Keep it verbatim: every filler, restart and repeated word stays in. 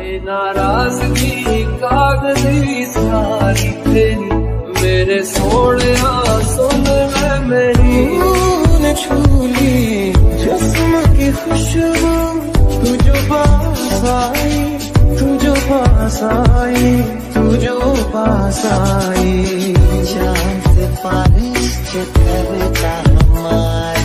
ये नाराजगी कागजी सारी तेरी, मेरे सोने सुन ले मेरी। तूने छू ली जिस्म की खुशबू, तू जो पास आई, तू जो पास आई, तू जो पास आई। चांद से बारिश करता हमारा